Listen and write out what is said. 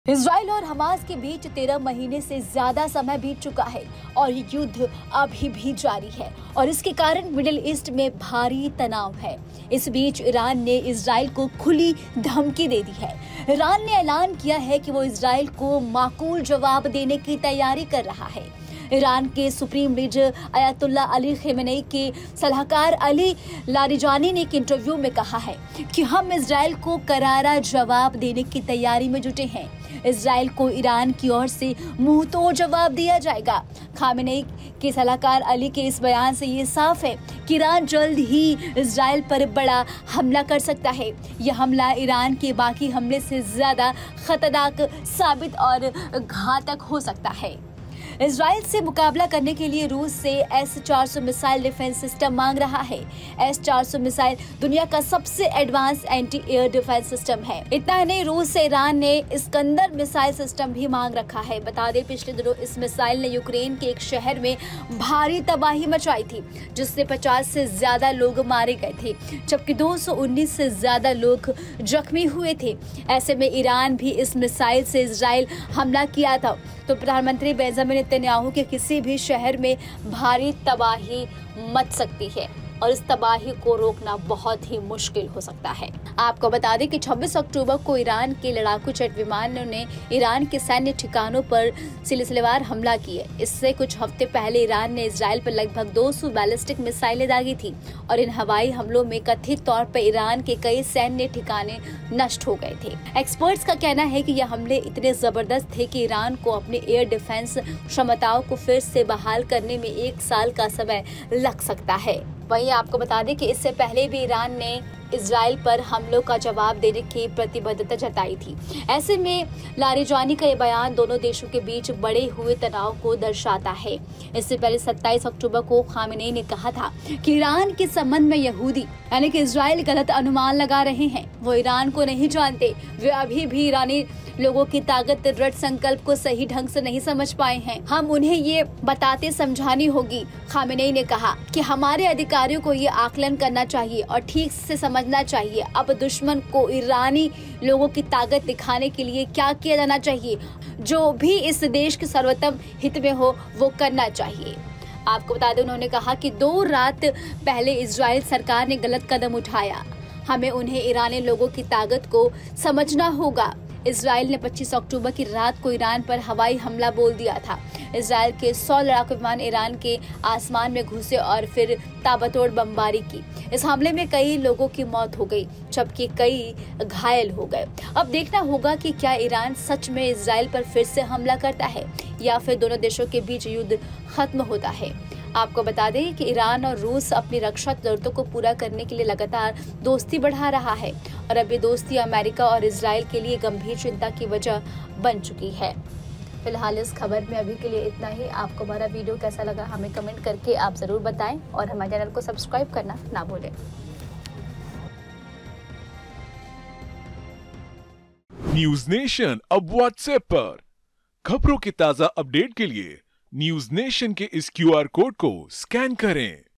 Israel और Hamas के बीच 13 महीने से ज्यादा समय बीत चुका है और ये युद्ध अभी भी जारी है और इसके कारण मिडिल ईस्ट में भारी तनाव है। इस बीच ईरान ने इजराइल को खुली धमकी दे दी है। ईरान ने ऐलान किया है कि वो इजराइल को माकूल जवाब देने की तैयारी कर रहा है। ईरान के supreme leader Ayatollah Ali Khamenei के सलाहकार अली लारिजानी ने एक इंटरव्यू में कहा है कि हम इजराइल को करारा जवाब देने की तैयारी में जुटे हैं। इजराइल को ईरान की ओर से मुंह तोड़ जवाब दिया जाएगा। खमेनेई के सलाहकार अली के इस बयान से ये साफ है कि ईरान जल्द ही इजराइल पर बड़ा हमला कर सकता है। यह हमला ईरान के बाकी हमले से ज्यादा खतरनाक साबित और घातक हो सकता है। इजराइल से मुकाबला करने के लिए रूस से S-400 मिसाइल डिफेंस सिस्टम मांग रहा है। S-400 मिसाइल दुनिया का सबसे advance anti air defence system है। इतना ही नहीं, रूस से ईरान ने इस्कंदर मिसाइल सिस्टम भी मांग रखा है। बता दें, पिछले दिनों इस मिसाइल ने यूक्रेन के एक शहर में भारी तबाही मचाई थी, जिससे 50 से ज्यादा लोग मारे गए थे, जबकि 219 से ज्यादा लोग जख्मी हुए थे। ऐसे में ईरान भी इस मिसाइल से इजराइल हमला किया था तो प्रधानमंत्री बेंजामिन नेतन्याहू के किसी भी शहर में भारी तबाही मच सकती है और इस तबाही को रोकना बहुत ही मुश्किल हो सकता है। आपको बता दें कि 26 अक्टूबर को ईरान के लड़ाकू जेट विमानों ने ईरान के सैन्य ठिकानों पर सिलसिलेवार हमला किए। इससे कुछ हफ्ते पहले ईरान ने इजराइल पर लगभग 200 बैलिस्टिक मिसाइलें दागी थी और इन हवाई हमलों में कथित तौर पर ईरान के कई सैन्य ठिकाने नष्ट हो गए थे। एक्सपर्ट्स का कहना है कि यह हमले इतने जबरदस्त थे कि ईरान को अपने एयर डिफेंस क्षमताओं को फिर से बहाल करने में 1 साल का समय लग सकता है। वहीं आपको बता दें कि इससे पहले भी ईरान ने इजराइल पर हमलों का जवाब देने की प्रतिबद्धता जताई थी। ऐसे में लारिजानी का ये बयान दोनों देशों के बीच बढ़े हुए तनाव को दर्शाता है। इससे पहले 27 अक्टूबर को खमेनेई ने कहा था कि ईरान के संबंध में यहूदी यानी कि इजराइल गलत अनुमान लगा रहे हैं। वो ईरान को नहीं जानते, वे अभी भी ईरानी लोगों की ताकत दृढ़ संकल्प को सही ढंग से नहीं समझ पाए हैं। हम उन्हें ये बताते समझानी होगी। खमेनेई ने कहा कि हमारे अधिकारियों को ये आकलन करना चाहिए और ठीक से समझना चाहिए अब दुश्मन को ईरानी लोगों की ताकत दिखाने के लिए क्या किया जाना चाहिए। जो भी इस देश के सर्वोत्तम हित में हो वो करना चाहिए। आपको बता दें, उन्होंने कहा कि 2 रात पहले इजराइल सरकार ने गलत कदम उठाया। हमें उन्हें ईरानी लोगों की ताकत को समझना होगा। इजराइल ने 25 अक्टूबर की रात को ईरान पर हवाई हमला बोल दिया था। इजराइल के 100 लड़ाकू विमान ईरान के आसमान में घुसे और फिर ताबड़तोड़ बमबारी की। इस हमले में कई लोगों की मौत हो गई, जबकि कई घायल हो गए। अब देखना होगा कि क्या ईरान सच में इजराइल पर फिर से हमला करता है या फिर दोनों देशों के बीच युद्ध खत्म होता है। आपको बता दें कि ईरान और रूस अपनी रक्षा जरूरतों को पूरा करने के लिए लगातार दोस्ती बढ़ा रहा है और अब ये दोस्ती अमेरिका और इजराइल के लिए गंभीर चिंता की वजह बन चुकी है। फिलहाल इस खबर में अभी के लिए इतना ही। आपको हमारा वीडियो कैसा लगा हमें कमेंट करके आप जरूर बताएं और हमारे चैनल को सब्सक्राइब करना ना भूलें। न्यूज नेशन अब व्हाट्सएप पर खबरों की ताजा अपडेट के लिए न्यूज नेशन के इस QR कोड को स्कैन करें।